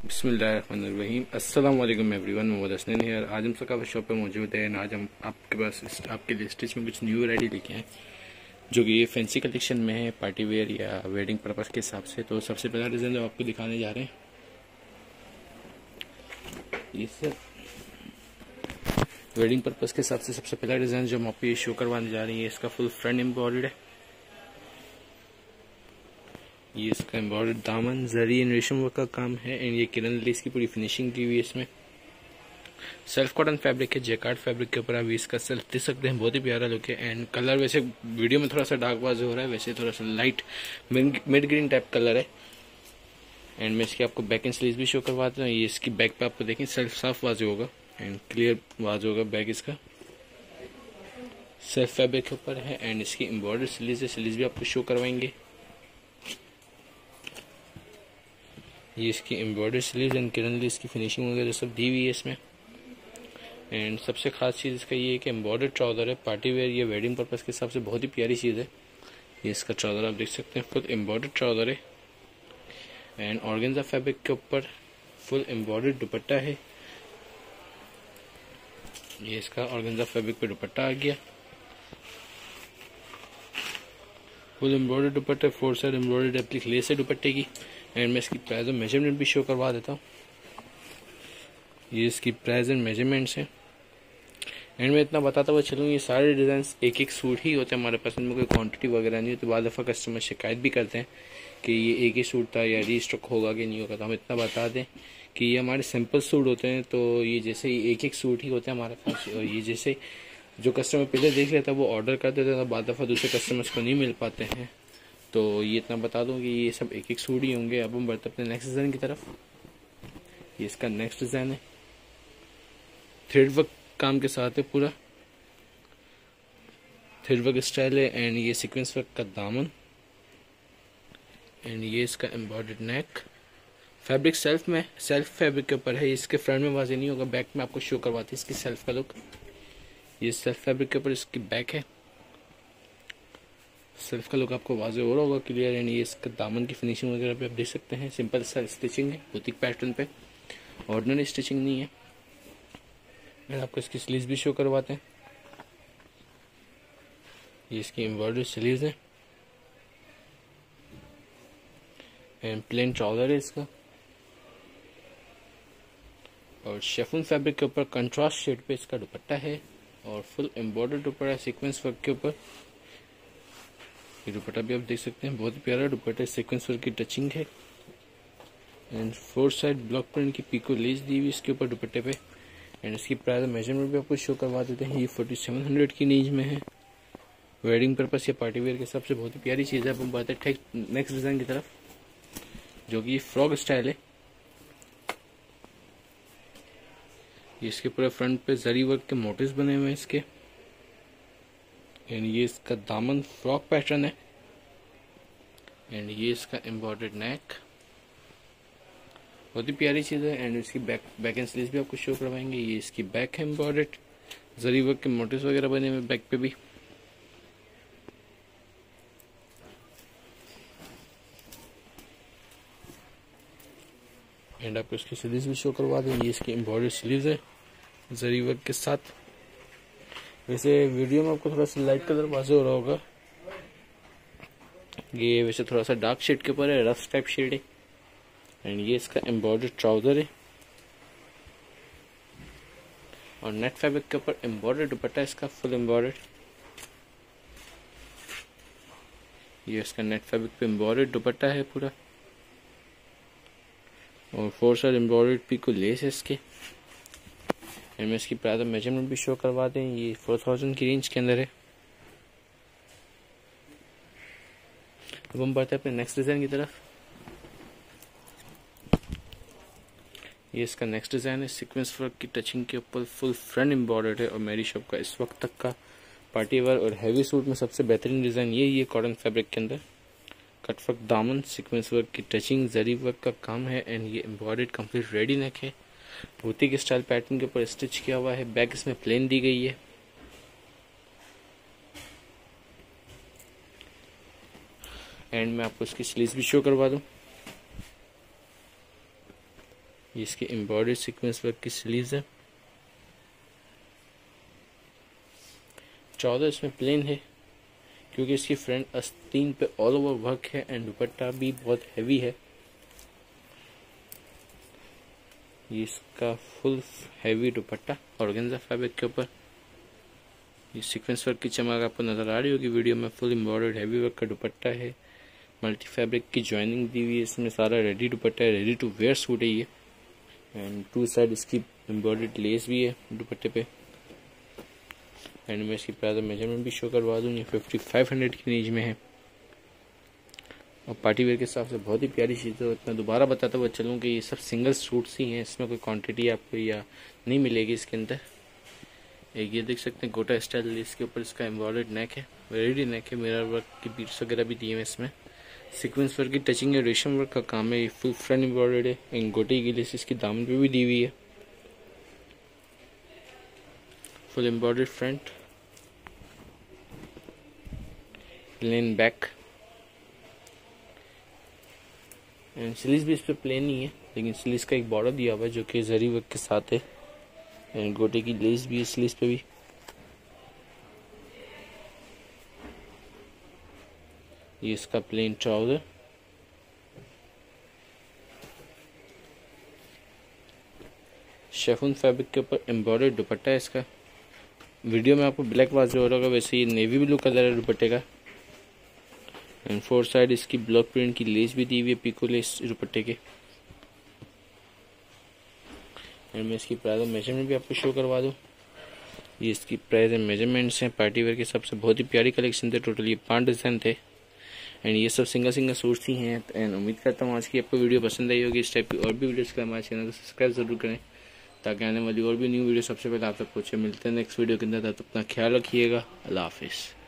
बिस्मिल्लाहिर्रहमानिर्रहीम। अस्सलाम वालेकुम एवरीवन। मोहम्मद हसनैन है। आज हम सकाफत शॉप पे मौजूद है। आज हम आपके पास आपके लिए स्टिच में कुछ न्यू वैरायटी लेके हैं जो कि ये फैंसी कलेक्शन में है, पार्टी वेयर या वेडिंग पर्पज़ के हिसाब से। तो सबसे पहला डिज़ाइन जो आपको दिखाने जा रहे हैं ये सर वेडिंग पर्पज़ के हिसाब से सबसे पहला डिज़ाइन जो हम आपको ये शो करवाने जा रही है, इसका फुल फ्रंट एम्ब्रॉयडर्ड है। ये इसका एम्ब्रॉयडर्ड दामन जरी एंड रेशम वर्क का काम है एंड ये किरण लेस की पूरी फिनिशिंग की हुई है। इसमें सेल्फ कॉटन फैब्रिक है, जैकार्ड फैब्रिक के ऊपर आप इसका सेल्फ दे सकते हैं। बहुत ही प्यारा लुक है एंड कलर वैसे वीडियो में थोड़ा सा डार्क वाज हो रहा है, वैसे थोड़ा सा light mid green type colour है। एंड मैं इसकी आपको बैक एंड स्लीव्स भी शो करवाता हूँ। ये इसकी बैक पे आपको देखें सेल्फ साफ वाज होगा एंड क्लियर वाज होगा। बैक इसका सेल्फ फैब्रिक के ऊपर है एंड इसकी एम्ब्रॉयडर्ड स्लीव्स है। स्लीव्स भी आपको शो करवाएंगे। ये इसकी embroidered sleeves and Kiran lace की फिनिशिंग वगैरह सब दी हुई है इसमें। एंड सबसे खास चीज़ इसका ये है कि एम्ब्रॉयडर्ड ट्राउजर है। पार्टी वेयर या वेडिंग पर्पज़ के हिसाब से बहुत ही प्यारी चीज़ है। ये इसका ट्राउजर आप देख सकते हैं, फुल एम्ब्रॉयडर्ड ट्राउजर है एंड ऑर्गेन्जा फैब्रिक के ऊपर फुल एम्ब्रॉयडर्ड दुपट्टा है। ये इसका ऑर्गेन्जा फैब्रिक पे दुपट्टा आ गया, full embroidered dupatta, 4 side embroidered applique lace है दुपट्टे की। एंड मैं इसकी प्राइस और मेजरमेंट भी शो करवा देता हूँ। ये इसकी प्राइस एंड मेजरमेंट्स हैं। एंड मैं इतना बताता हुआ चलूँ, ये सारे डिज़ाइन एक एक सूट ही होते हैं हमारे पास, इनमें कोई क्वांटिटी वगैरह नहीं होती। बाद दफ़ा कस्टमर शिकायत भी करते हैं कि ये एक ही सूट था या रीस्टॉक होगा कि नहीं होगा। तो हम इतना बता दें कि ये हमारे सिंपल सूट होते हैं। तो ये जैसे ही एक एक सूट ही होते हैं हमारे पास, और ये जैसे जो कस्टमर पहले देख लेता है वो ऑर्डर कर देता है, तो बाद दफ़ा दूसरे कस्टमर्स को नहीं मिल पाते हैं। तो ये इतना बता दूं कि ये सब एक एक सूट ही होंगे। अब हम बढ़ते अपने नेक्स्ट डिज़ाइन की तरफ। ये इसका नेक्स्ट डिज़ाइन है, थ्रेड वर्क काम के साथ है, पूरा थ्रेड वर्क स्टाइल है एंड ये सीक्वेंस वर्क का दामन एंड ये इसका embroidered neck. Fabric self fabric के ऊपर है। इसके फ्रंट में वाजे नहीं होगा, बैक में आपको शो करवाती है इसकी सेल्फ का लुक। ये सेल्फ फैब्रिक के ऊपर इसकी बैक है, सेल्फ का लुक आपको वाजे हो रहा होगा क्लियर। एंड ये इसका दामन की फिनिशिंग वगैरह पे आप देख सकते हैं, सिंपल सा स्टिचिंग है बुटीक पैटर्न पे, ऑर्डिनरी स्टिचिंग नहीं है। एंड आपको इसकी स्लीव्स भी शो करवाते हैं। ये इसकी एम्ब्रॉयडरी स्लीव्स है एंड प्लेन ट्राउजर है इसका, और शेफून फैब्रिक के ऊपर कंट्रास्ट शेड पे इसका दुपट्टा है और फुल एम्ब्रॉयडर्ड दुपट्टा है सीक्वेंस वर्क के ऊपर। ये दुपट्टा भी आप देख सकते हैं, बहुत ही प्यारा दुपट्टा, सीक्वेंस वर्क की टचिंग है एंड 4 साइड ब्लॉक प्रिंट की पीको लेस दी हुई इसके ऊपर दुपट्टे पे। एंड इसकी प्राइस मेजरमेंट भी आपको शो करवा देते हैं। ये 4700 की रेंज में है। वेडिंग पर्पस या पार्टी वेयर के हिसाब से बहुत ही प्यारी चीज़ है। अब हम बात है नेक्स्ट डिज़ाइन की तरफ, जो कि फ्रॉक स्टाइल है। ये इसके पूरे फ्रंट पे जरी वर्क के मोटिव्स बने हुए हैं इसके एंड ये इसका दामन फ्रॉक पैटर्न है एंड ये इसका एम्ब्रॉयडर्ड नेक, बहुत ही प्यारी चीज़ है। एंड इसकी बैक एंड स्लीव्स भी आपको शो करवाएंगे। ये इसकी बैक है एम्ब्रॉयडर्ड, जरी वर्क के मोटिव्स वगैरह बने हुए बैक पे भी। एंड आपको इसकी स्लीव्स भी शो करवा दें। ये इसकी एम्ब्रॉयडर्ड स्लीव्स है जरी वर्क के साथ। वैसे वीडियो में आपको थोड़ा सा लाइट कलर वाज़ेह हो रहा होगा, ये वैसे थोड़ा सा डार्क शेड के ऊपर है, रफ टाइप शेड है। एंड ये इसका एम्ब्रॉयडर्ड ट्राउजर है और नेट फैब्रिक के ऊपर एम्ब्रॉयडर्ड दुपट्टा इसका फुल एम्ब्रॉयडर्ड। ये इसका नेट फैब्रिक पे एम्ब्रॉयडर्ड दुपट्टा है पूरा और 4 साइड एम्ब्रॉयडर्ड पीको लेस है इसके। एंड मैं इसकी प्राइस मेजरमेंट भी शो करवा दें। ये 4000 की रेंज के अंदर है। अब हम बढ़ते हैं अपने नेक्स्ट डिज़ाइन की तरफ। ये इसका नेक्स्ट डिज़ाइन है, सीक्वेंस वर्क की टचिंग के ऊपर फुल फ्रंट एम्ब्रॉयडर्ड है और मेरी शॉप का इस वक्त तक का पार्टी वेयर और हैवी सूट में सबसे बेहतरीन डिज़ाइन ये कॉटन फैब्रिक के अंदर कट वर्क दामन, सीक्वेंस वर्क की टचिंग, जरी वर्क का काम है एंड ये एम्ब्रॉयडर्ड कंप्लीट रेडी नेक है, बुटीक स्टाइल पैटर्न के ऊपर स्टिच किया हुआ है। बैक इसमें प्लेन दी गई है। एंड मैं आपको इसकी स्लीव्स भी शो करवा दूं। ये इसके एम्ब्रॉयडरी सीक्वेंस वर्क की स्लीव्स है। 14 इसमें प्लेन है क्योंकि इसकी फ्रंट आस्तीन पे ऑल ओवर वर्क है एंड दुपट्टा भी बहुत हैवी है। ये इसका full heavy dupatta organza fabric के ऊपर। ये सीक्वेंस वर्क की चमक आपको नज़र आ रही होगी वीडियो में। फुल एम्ब्रॉयडर्ड हैवी वर्क का दुपट्टा है। मल्टी फैब्रिक की जॉइनिंग दी हुई है। इसमें सारा रेडी दुपट्टा है, रेडी टू वेयर सूट है ये। एंड टू साइड इसकी एम्ब्रॉयडर्ड लेस भी है दुपट्टे पे। एंड मैं इसकी प्राइस मेजरमेंट भी शो करवा दूँ। ये 5500 की रेंज में है और पार्टी वेयर के हिसाब से बहुत ही प्यारी चीज़ है। मैं दोबारा बताता हुआ चलूँ कि ये सब सिंगल सूट्स ही हैं, इसमें कोई क्वांटिटी आपको या नहीं मिलेगी इसके अंदर। एक ये देख सकते हैं गोटा स्टाइल लेस के ऊपर इसका एम्ब्रॉयडर्ड नेक है, रेडी नेक है। मिरर वर्क की बीट्स वगैरह भी दिए हैं इसमें। सीक्वेंस वर्क की टचिंग है, रेशम वर्क का काम है। ये फुल फ्रंट एम्ब्रॉयडर्ड है एंड गोटे की लेस इसकी दामन पे भी दी हुई है। Full embroidered front, plain back and sleeves भी इस पर प्लेन नहीं है लेकिन स्लीव्स का एक बॉर्डर दिया हुआ है जो कि जरी वर्क के साथ है। एंड गोटे की लेस भी है स्लीव्स पे भी। ये इसका प्लेन ट्राउजर, शेफून फैब्रिक के ऊपर एम्ब्रॉयडर्ड दुपट्टा है इसका। वीडियो में आपको ब्लैक वाज़ेह हो रहा होगा, वैसे ये नेवी ब्लू कलर है दुपट्टे का। एंड फोर साइड इसकी ब्लॉक प्रिंट की लेस भी दी हुई है, पिको लेस दुपट्टे के। एंड मैं इसकी प्राइस और मेजरमेंट भी आपको शो करवा दूँ। ये इसकी प्राइस एंड मेजरमेंट्स हैं। पार्टी वेयर के सबसे बहुत ही प्यारी कलेक्शन थे। टोटल ये 5 डिज़ाइन थे एंड ये सब सिंगल सूट्स ही हैं। एंड उम्मीद करता हूँ आज की आपको वीडियो पसंद आई होगी। इस टाइप की और भी वीडियोज़ के लिए हमारे चैनल को सब्सक्राइब जरूर करें ताकि आने वाली और भी न्यू वीडियो सबसे पहले आप तक पहुँचे। मिलते हैं नेक्स्ट वीडियो के अंदर, तब अपना ख्याल रखिएगा। अल्लाह हाफिज़।